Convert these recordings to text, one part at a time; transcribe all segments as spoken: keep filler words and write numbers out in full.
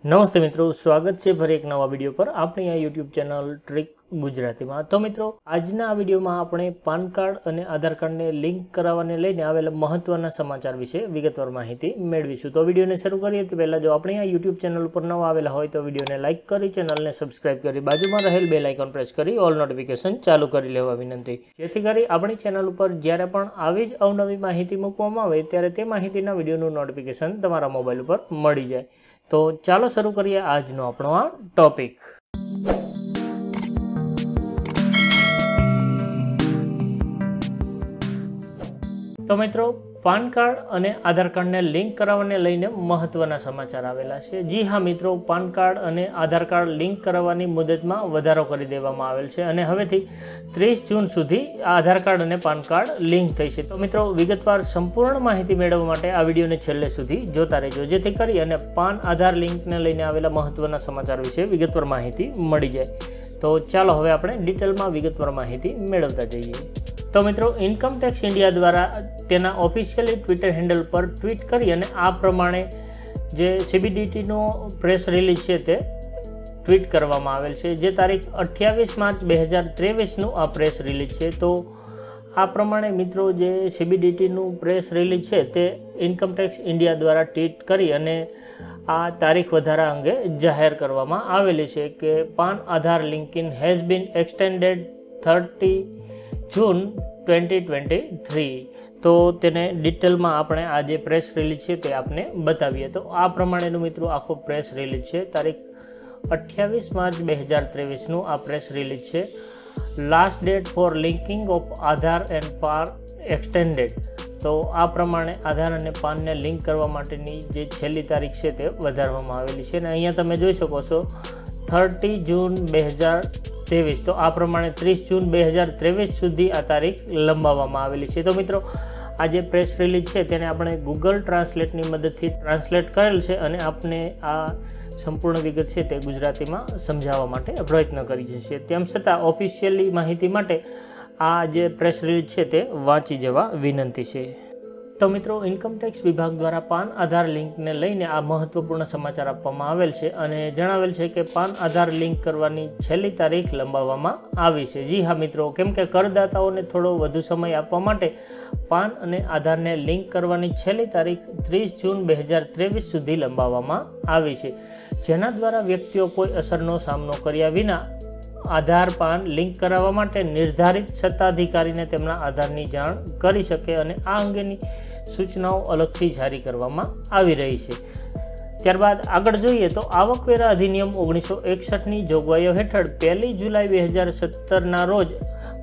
नमस्ते मित्रों, स्वागत है फरी एक नवा विडियो पर अपनी आ यूट्यूब चैनल ट्रिक गुजराती में। तो मित्रों, आजना आ विडियो में आपणे पान कार्ड और आधार कार्ड ने लिंक करावाने लईने आवेला महत्वना समाचार विषे विगतवार माहिती मेळवीशुं। तो विडियो ने शरू करीए ते पहेला जो अपने आ यूट्यूब चैनल पर नवा आवेला होय तो विडियो ने लाइक करी, चैनल ने सब्सक्राइब करी, बाजुमां रहेल बेल आइकन प्रेस करी ऑल नोटिफिकेशन चालू करी लेवा विनंती, जेथी करी अपनी चैनल पर ज्यारे पण આવી જ અવનવી માહિતી મૂકવામાં આવે ત્યારે તે માહિતીના વિડિયોનું નોટિફિકેશન તમારા મોબાઈલ ઉપર મળી જાય। तो चलो शुरू करिए आज नो अपनो आ टॉपिक। तो मित्रों, पान कार्ड और आधार कार्ड ने लिंक करावाने लईने महत्वना समाचार आवेला छे। जी हाँ मित्रों, पान कार्ड और आधार कार्ड लिंक करावानी मुदत में वधारो करी देवामां आवेल छे अने हवेथी तीस जून सुधी आधार कार्ड और पान कार्ड लिंक थशे। तो मित्रों, विगतवार संपूर्ण माहिती मेळववा माटे आ विडियो ने छेल्ले सुधी जोता रहेजो, जेथी करी अने पान आधार लिंक ने लईने आवेला महत्वना समाचार विषे विगतवार माहिती मळी जाय। तो चलो हवे आपणे डिटेल में विगतवार माहिती मेळवता जईए। तो मित्रों, इनकम टेक्स इंडिया द्वारा तेना ऑफिशियली ट्विटर हेन्डल पर ट्वीट करी अने आ प्रमाणे जे सीबीडीटी नो प्रेस रिलीज छे ते ट्वीट करवामां आवेल छे, जे तारीख अठावीस मार्च बे हज़ार तेवीस नु आ प्रेस रिलीज छे। तो आ प्रमाणे मित्रों, जे सीबीडीटी नु प्रेस रिलीज छे ते इनकम टेक्स इंडिया द्वारा ट्वीट करी अने आ तारीख वधारा अंगे जाहेर करवामां आवेली छे के PAN Aadhaar linking has been extended thirty June twenty twenty three. तो तेने डिटेल में आपणे आज प्रेस रिलीज है ते आपने बतावीए। तो आ प्रमाणेनु मित्रों आखो प्रेस रिलीज है, तारीख अठावीस मार्च बे हज़ार तेवीस नु आ प्रेस रिलीज है। Last date for linking of Aadhaar and PAN extended. तो आ प्रमाणे आधार और पान ने लिंक करवा माटेनी जे छेल्ली तारीख है ते वधारवामां आवेली छे। अहींया तमे जोई शको छो थर्टी जून बे हज़ार तेवीस। तो आ प्रमाणे तीस जून बे हज़ार तेवीस सुधी आ तारीख लंबाववामां आवेली छे। तो मित्रों, आज प्रेस रिलीज है तेने आपणे गूगल ट्रांसलेट नी मददथी ट्रांसलेट करेल छे अने आपने आ संपूर्ण विगत है ते गुजराती में समझावा माटे प्रयत्न करी छे। तेम छतां ऑफिशियली माहिती माटे आ जे प्रेस रिलीज है ते वांची जवा विनंती छे। तो मित्रों, इनकम टेक्स विभाग द्वारा पान आधार लिंक ने लईने आ महत्वपूर्ण समाचार आपवामां आवेल छे अने जणावेल छे के पान आधार लिंक करवानी छेल्ली तारीख लंबाववामां आवी छे। जी हाँ मित्रों, केम के करदाताओने थोड़ो वधु समय आपवा माटे पान अने आधार ने लिंक करवानी छेल्ली तारीख तीस जून बे हज़ार तेवीस सुधी लंबाववामां आवी छे, जेना द्वारा व्यक्तिओ कोई असरनो सामनो कर्या विना आधार पान लिंक करावा माटे निर्धारित सत्ताधिकारीने तेमना आधारनी जाण करी शके अने आ अंगेनी सूचनाओं अलगथी जारी करवामां आवी रही छे। त्यारबाद आगळ जोईए तो आवकवेरा अधिनियम ओगनीस सौ एकसठ नी जोगवाईओ हेठळ पहली जुलाई बे हज़ार सत्तर ना रोज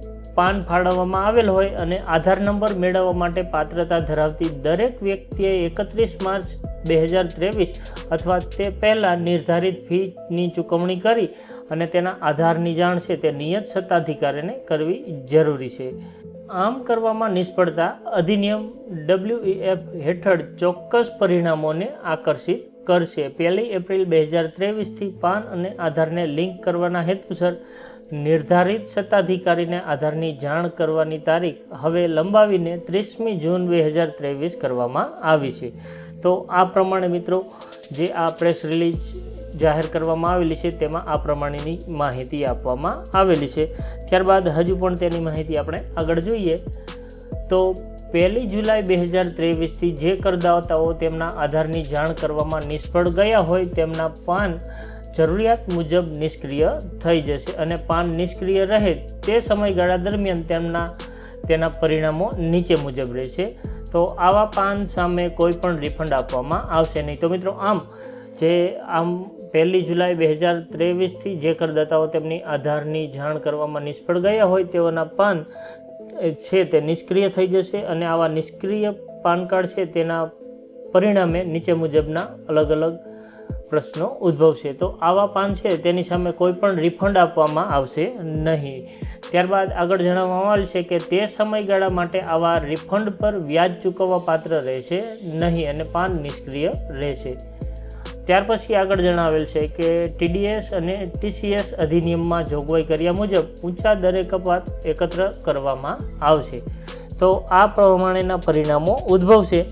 पान फाळववामां आवेल होय अने आधार नंबर मेळववा माटे पात्रता धरावती दरेक व्यक्तिए एकत्रीस मार्च बे हज़ार तेवीस अथवा ते पहला निर्धारित फीनी चूकवणी करी अने तेना आधारनी जाण छे ते नियत सत्ताधिकारीने करवी जरूरी छे। आम करवामां निष्फळता अधिनियम डब्ल्यूईएफ हेठळ चोक्कस परिणामोने आकर्षित करशे। पहली एप्रिल बे हज़ार तेवीस थी पान अने आधारने लिंक करवाना हेतुसर निर्धारित सत्ताधिकारीने आधारनी जाण करवानी तारीख हवे लंबावीने तीसमी जून बे हज़ार तेवीस करवामां आवी छे। तो आ प्रमाणे मित्रों, जे आ प्रेस रिलीज जाहिर करवामां आवेली छे तेमां आ प्रमाणेनी माहिती आपवामां आवेली छे। त्यारबाद हजू पण तेनी माहिती आपणे आगळ जोईए। तो पहली जुलाई बे हज़ार तेवीस थी जे करदाताओ तेमना आधारनी जाण करवामां निष्फळ गया होय तेमना पान जरूरियात मुजब निष्क्रिय थई जशे अने पान निष्क्रिय रहे ते समयगाळा दरमियान तेमना तेना परिणामों नीचे मुजब रहेशे। तो आवा पान सामे कोईपण रिफंड आपवामां आवशे नहीं। तो मित्रों, आम जे आम पहली जुलाई बे हज़ार तेवीस थी जे करदाताओ तेमनी आधारनी जाण करवामां निष्फळ गया होय तेओना पान छे ते निष्क्रिय थई जशे अने आवा निष्क्रिय पान कार्ड छे तेना परिणामे नीचे मुजबना अलग अलग प्रश्नों उद्भवशे। तो आवा पान छे तेनी सामे कोईपण रिफंड आपवामां आवशे नहीं। त्यारबाद आगळ जणाववामां आवेल छे के ते समयगाळा माटे आवा रिफंड पर व्याज चूकववा पात्र रहेशे नहीं अने पान निष्क्रिय रहेशे। त्यार पछी आगळ जणावेल छे के टीडीएस अने टीसीएस अधिनियममां जोगवाई कर्या मुजब ऊंचा दरे कपात एकत्र करवामां आवशे। तो आ प्रमाणेना परिणामों उद्भवशे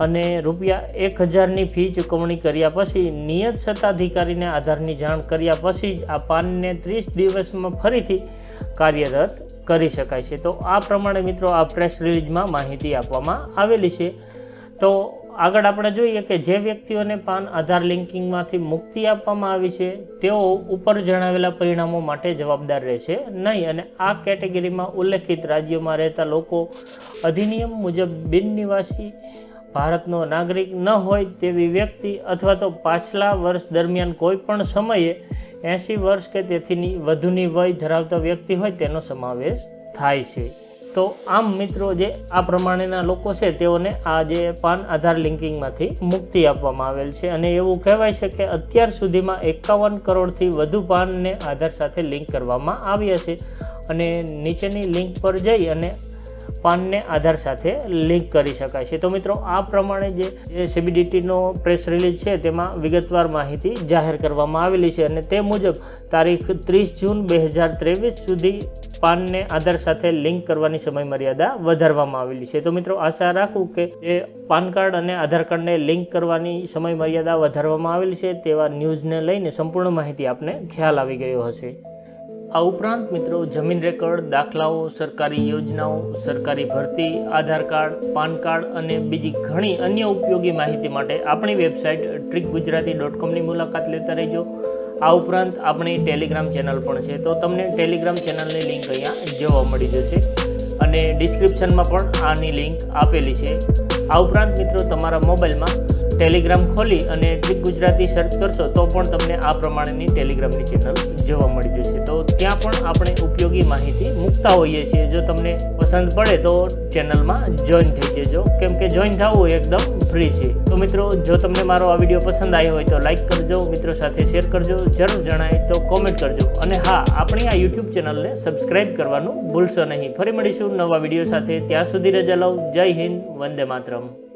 અને રૂપિયા એક હજારની ફી ચૂકવણી કર્યા પછી નિયત સત્તાધિકારીને આધારની જાણ કર્યા પછી જ આ પાનને ત્રીસ દિવસમાં ફરીથી કાર્યરત કરી શકાય છે। તો આ પ્રમાણે મિત્રો આ પ્રેસ રિલીઝમાં માહિતી આપવામાં આવેલી છે। તો આગળ આપણે જોઈએ કે જે વ્યક્તિઓને પાન આધાર લિંકિંગમાંથી મુક્તિ આપવામાં આવી છે તેઓ ઉપર જણાવેલા પરિણામો માટે જવાબદાર રહેશે નહીં, અને આ કેટેગરીમાં ઉલ્લેખિત રાજ્યોમાં રહેતા લોકો, અધિનિયમ મુજબ બિનનિવાસી ભારતનો નાગરિક ન હોય તેવી વ્યક્તિ અથવા તો પાછલા વર્ષ દરમિયાન કોઈ પણ સમયે એંસી વર્ષ કે તેથી વધુની વય ધરાવતા વ્યક્તિ હોય તેનો સમાવેશ થાય છે। તો આમ મિત્રો જે આ પ્રમાણેના લોકો છે તેઓને આ જે પાન આધાર લિંકિંગમાંથી મુક્તિ આપવામાં આવેલ છે, અને એવું કહેવાય છે કે અત્યાર સુધીમાં એકાવન કરોડથી વધુ પાનને આધાર સાથે લિંક કરવામાં આવ્યા છે, અને નીચેની લિંક પર જઈ અને પાનને આધાર સાથે લિંક કરી શકાય છે। તો મિત્રો આ પ્રમાણે જે સીબીડીટીનો પ્રેસ રિલીઝ છે તેમાં વિગતવાર માહિતી જાહેર કરવામાં આવેલી છે, અને તે મુજબ તારીખ ત્રીસ જૂન બે હજાર ત્રેવીસ સુધી પાનને આધાર સાથે લિંક કરવાની સમય મર્યાદા વધારવામાં આવેલી છે। તો મિત્રો આશા રાખું કે જે પાન કાર્ડ અને આધાર કાર્ડને લિંક કરવાની સમય મર્યાદા વધારવામાં આવેલી છે તેવા ન્યૂઝને લઈને સંપૂર્ણ માહિતી આપને ખ્યાલ આવી ગયો હશે। આ ઉપરાંત મિત્રો જમીન રેકર્ડ, દાખલાઓ, સરકારી યોજનાઓ, સરકારી ભરતી, આધાર કાર્ડ, પાન કાર્ડ અને બીજી ઘણી અન્ય ઉપયોગી માહિતી માટે આપણી વેબસાઇટ ટ્રીક ગુજરાતી ડોટ કોમની મુલાકાત લેતા રહેજો। આ ઉપરાંત આપણી ટેલિગ્રામ ચેનલ પણ છે, તો તમને ટેલિગ્રામ ચેનલની લિંક અહીંયા જોવા મળી જશે, અને ડિસ્ક્રિપ્શનમાં પણ આની લિંક આપેલી છે। આ ઉપરાંત મિત્રો તમારા મોબાઈલમાં ટેલિગ્રામ ખોલી અને ટ્રીક ગુજરાતી સર્ચ કરશો તો પણ તમને આ પ્રમાણેની ટેલિગ્રામની ચેનલ જોવા મળી જશે। તો ત્યાં પણ આપણે ઉપયોગી માહિતી મૂકતા હોઈએ છીએ, જો તમને પસંદ પડે તો ચેનલમાં જોઈન થઈ જજો, કેમ કે જોઈન થવું એકદમ ફ્રી છે। તો મિત્રો જો તમને મારો આ વિડીયો પસંદ આવ્યો હોય તો લાઈક કરજો, મિત્રો સાથે શેર કરજો, જરૂર જણાય તો કોમેન્ટ કરજો, અને હા, આપણી આ યુટ્યુબ ચેનલને સબસ્ક્રાઈબ કરવાનું ભૂલશો નહીં। ફરી મળીશું નવા વિડીયો સાથે, ત્યાં સુધી રજા લઉં। જય હિન્દ, વંદે માતરમ।